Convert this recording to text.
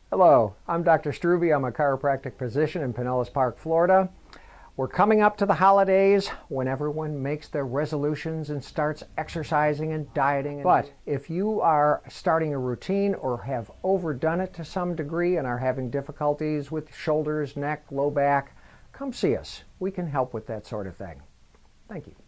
Hello, I'm Dr. Strubbe. I'm a chiropractic physician in Pinellas Park, Florida. We're coming up to the holidays when everyone makes their resolutions and starts exercising and dieting. But if you are starting a routine or have overdone it to some degree and are having difficulties with shoulders, neck, low back, come see us. We can help with that sort of thing. Thank you.